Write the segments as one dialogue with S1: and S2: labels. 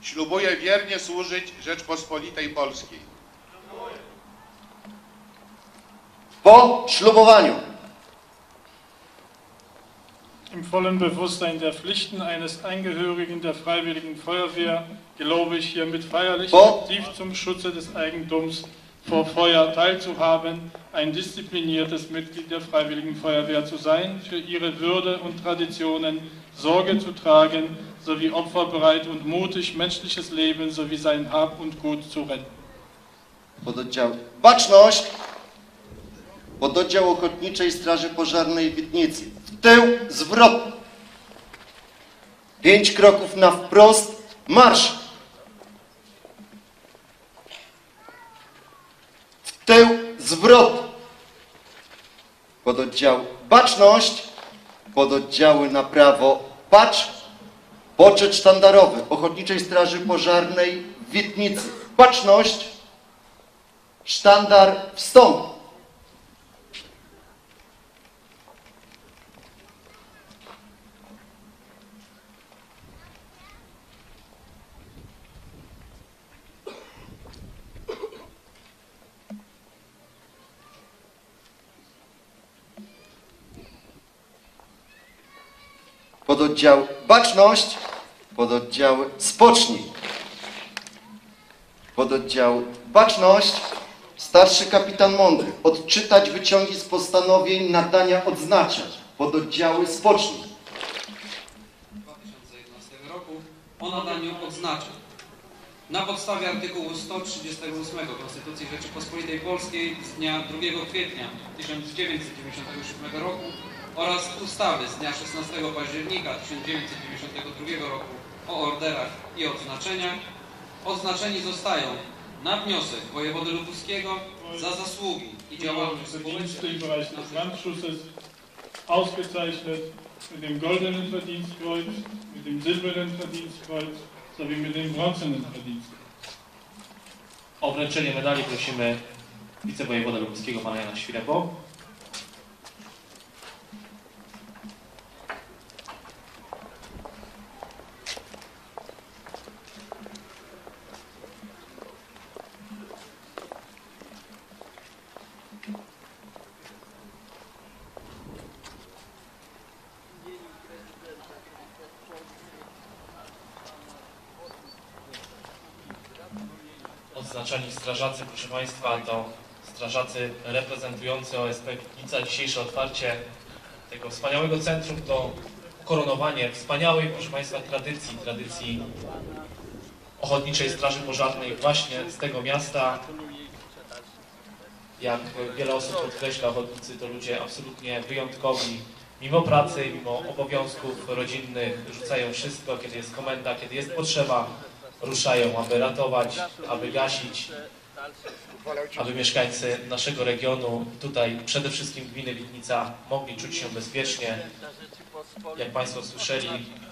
S1: Ślubuję wiernie służyć Rzeczpospolitej Polskiej.
S2: Po ślubowaniu
S3: im vollen Bewusstsein der Pflichten eines Angehörigen der Freiwilligen Feuerwehr gelobe ich hiermit feierlich aktiv zum Schutze des Eigentums vor Feuer teilzuhaben, ein diszipliniertes Mitglied der Freiwilligen Feuerwehr zu sein, für ihre Würde und Traditionen Sorge zu tragen, sowie opferbereit und mutig menschliches Leben sowie sein Hab und Gut zu retten.
S2: Pododdział Baczność, Pododdział Ochotniczej Straży Pożarnej w Witnicy. W tył, zwrot. 5 kroków na wprost, marsz. W tył, zwrot. Pododdział Baczność, pododdziały na prawo, patrz. Poczet sztandarowy Ochotniczej Straży Pożarnej w Witnicy. Baczność, sztandar, wstąp. Pododdział Baczność, pododdział Spocznij. Pododdział Baczność, starszy kapitan Mądry. Odczytać wyciągi z postanowień nadania odznaczeń. Pododdziały Spocznij.
S4: W 2011 roku o nadaniu odznaczeń. Na podstawie artykułu 138 Konstytucji Rzeczypospolitej Polskiej z dnia 2 kwietnia 1997 roku oraz ustawy z dnia 16 października 1992 roku o orderach i odznaczeniach, odznaczeni zostają na wniosek wojewody lubuskiego za zasługi i działalność
S3: Verdienste im Bereich des Brandschutzes ausgezeichnet mit dem goldenen Verdienstkreuz, mit dem silbernen Verdienstkreuz sowie mit dem bronzenen Verdienstkreuz.
S5: O wręczenie medali prosimy wicewojewodę lubuskiego pana Jana Świrebo. Odznaczani strażacy, proszę Państwa, to strażacy reprezentujący OSP Witnica. Dzisiejsze otwarcie tego wspaniałego centrum to ukoronowanie wspaniałej, proszę Państwa, tradycji Ochotniczej Straży Pożarnej właśnie z tego miasta. Jak wiele osób podkreśla, ochotnicy to ludzie absolutnie wyjątkowi. Mimo pracy, mimo obowiązków rodzinnych rzucają wszystko, kiedy jest komenda, kiedy jest potrzeba. Ruszają, aby ratować, aby gasić, aby mieszkańcy naszego regionu, tutaj przede wszystkim gminy Witnica, mogli czuć się bezpiecznie. Jak Państwo słyszeli,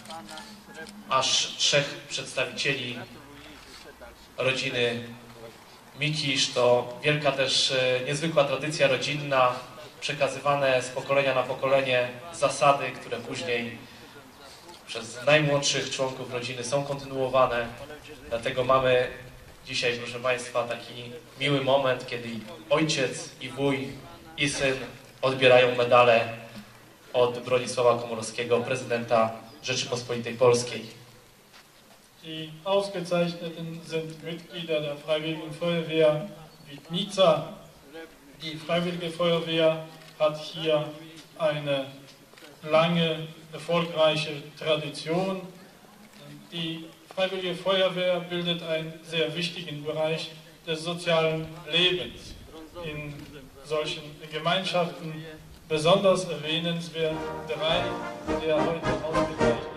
S5: aż 3 przedstawicieli rodziny Mikisz, to wielka też niezwykła tradycja rodzinna, przekazywane z pokolenia na pokolenie zasady, które później przez najmłodszych członków rodziny są kontynuowane. Dlatego mamy dzisiaj, proszę Państwa, taki miły moment, kiedy ojciec i wuj i syn odbierają medale od Bronisława Komorowskiego, prezydenta Rzeczypospolitej Polskiej.
S3: Die Ausgezeichneten sind Mitglieder der Freiwilligen Feuerwehr Witnica. Die Freiwillige Feuerwehr hat hier eine lange, erfolgreiche Tradition. Die Freiwillige Feuerwehr bildet einen sehr wichtigen Bereich des sozialen Lebens. In solchen Gemeinschaften besonders erwähnenswert 3 der heute ausgezeichneten.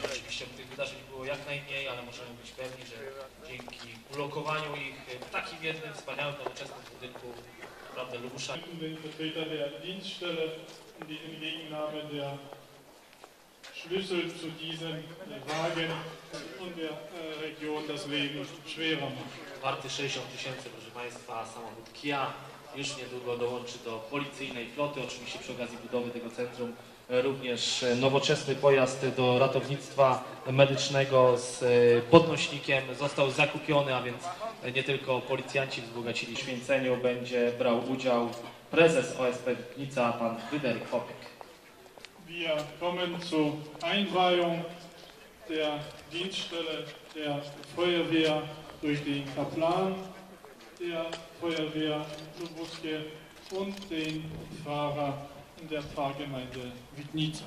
S5: rzeczywiście tych wydarzeń było jak najmniej, ale możemy być pewni, że dzięki ulokowaniu ich w takim jednym wspaniałym, nowoczesnym budynku, naprawdę Lubusza.
S3: Den Vertreter der Dienststelle, die in Gegennahme der Schlüssel zu diesem Wagen und der Region das Leben schwerer macht.
S5: Warty 60 000, proszę Państwa, samochód Kia już niedługo dołączy do policyjnej floty, oczywiście przy okazji budowy tego centrum również nowoczesny pojazd do ratownictwa medycznego z podnośnikiem został zakupiony, a więc nie tylko policjanci wzbogacili w święceniu, będzie brał udział prezes OSP Witnica, pan Fryderyk Popek.
S3: Wir kommen zur Einweihung der Dienststelle der Feuerwehr durch den Kaplan der Feuerwehr Lubuskie und den Pfarrer in der Pfarrgemeinde Witnica.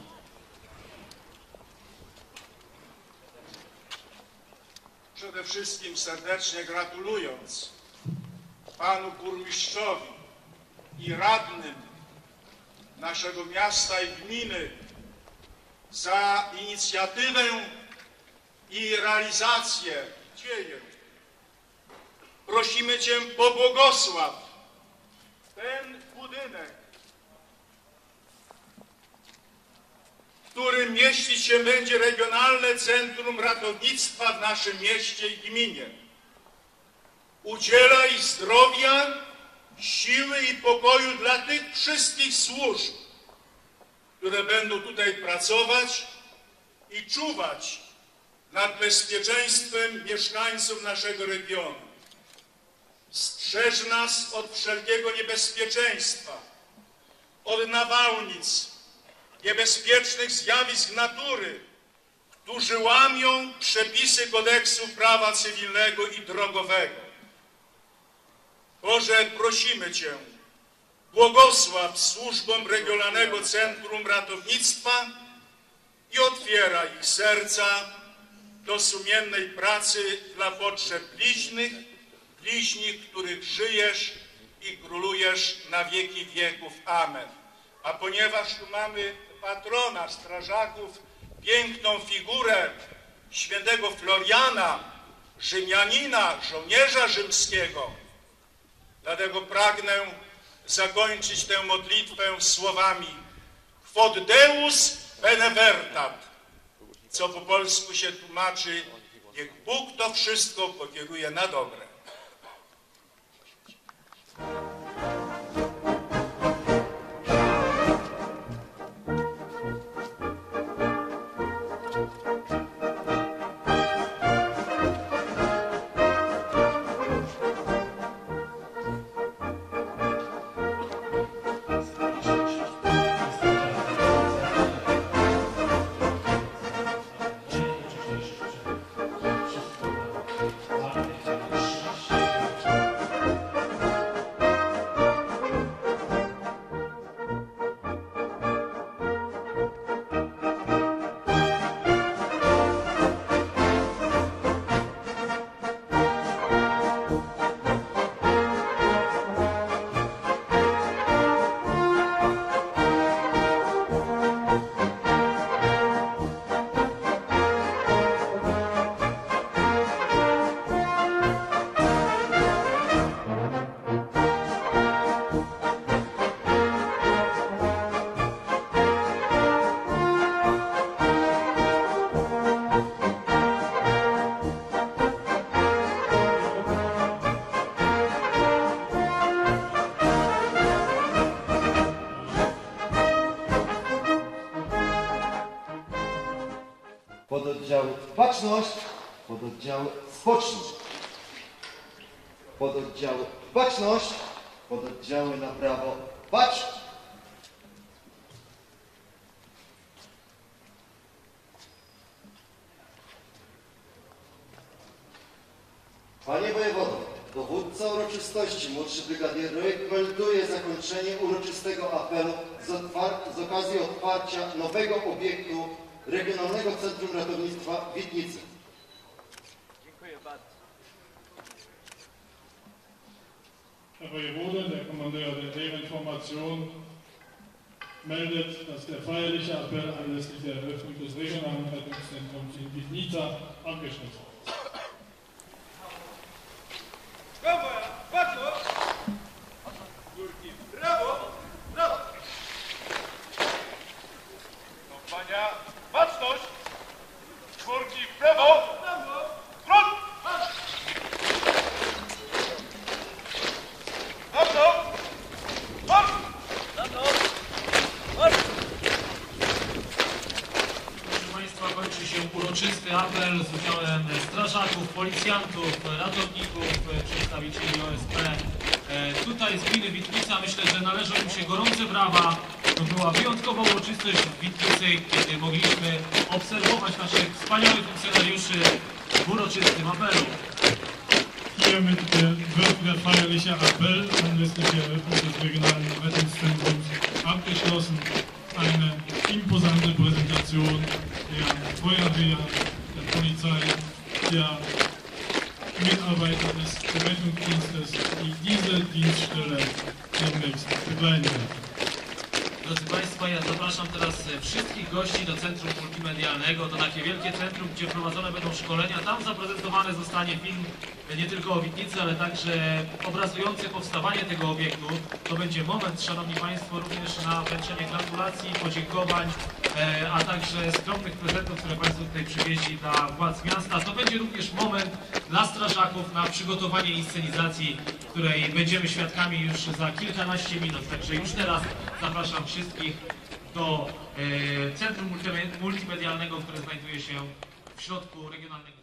S1: Przede wszystkim serdecznie gratulując panu burmistrzowi i radnym naszego miasta i gminy za inicjatywę i realizację dzieje. Prosimy Cię, pobłogosław ten budynek, w którym mieścić się będzie Regionalne Centrum Ratownictwa w naszym mieście i gminie. Udzielaj zdrowia, siły i pokoju dla tych wszystkich służb, które będą tutaj pracować i czuwać nad bezpieczeństwem mieszkańców naszego regionu. Strzeż nas od wszelkiego niebezpieczeństwa, od nawałnic, niebezpiecznych zjawisk natury, którzy łamią przepisy kodeksu prawa cywilnego i drogowego. Boże, prosimy Cię, błogosław służbom Regionalnego Centrum Ratownictwa i otwieraj ich serca do sumiennej pracy dla potrzeb bliźnich, których żyjesz i królujesz na wieki wieków. Amen. A ponieważ tu mamy patrona strażaków, piękną figurę świętego Floriana, Rzymianina, żołnierza rzymskiego, dlatego pragnę zakończyć tę modlitwę słowami Quod Deus benevertat, co po polsku się tłumaczy: niech Bóg to wszystko pokieruje na dobre.
S2: Pododdziały Baczność, pododdziały Spocznij. Pododdziały Baczność, pododdziały na prawo Bacz. Panie wojewodo, dowódca uroczystości, młodszy brygadier rekomenduje zakończenie uroczystego apelu z okazji otwarcia nowego obiektu Regionalnego Centrum Ratownictwa w Witnicy.
S3: Dziękuję bardzo. Herr Wojewode, der Kommandeur der Lehrinformation, meldet, dass der feierliche Appell anlässlich der Eröffnung des regionalen Rettungszentrums in Witnica abgeschlossen ist.
S1: Kompania, baczność! Czwórki w prawo! Front! Na mną! Marsz!
S5: Proszę Państwa, kończy się uroczysty apel z udziałem strażaków, policjantów, ratowników, przedstawicieli OSP. Tutaj z gminy Witnica myślę, że należą im się gorące brawa. To była wyjątkowa uroczystość w Witnicy, kiedy mogliśmy obserwować naszych wspaniałych funkcjonariuszy w uroczystym apelu.
S3: Hiermit wird der feierliche Appell anlässlich der Eröffnung des regionalen Rettungszentrums abgeschlossen. Eine imposante Präsentation der Feuerwehr, der Polizei, der Mitarbeiter des Rettungsdienstes, die diese Dienststelle demnächst begleiten werden.
S5: Drodzy Państwo, ja zapraszam teraz wszystkich gości do Centrum Multimedialnego. To takie wielkie centrum, gdzie prowadzone będą szkolenia. Tam zaprezentowany zostanie film nie tylko o Witnicy, ale także obrazujący powstawanie tego obiektu. To będzie moment, Szanowni Państwo, również na wręczenie gratulacji, podziękowań, a także skromnych prezentów, które Państwo tutaj przywieźli dla władz miasta. To będzie również moment dla strażaków na przygotowanie inscenizacji, której będziemy świadkami już za kilkanaście minut. Także już teraz zapraszam wszystkich do Centrum Multimedialnego, które znajduje się w środku regionalnego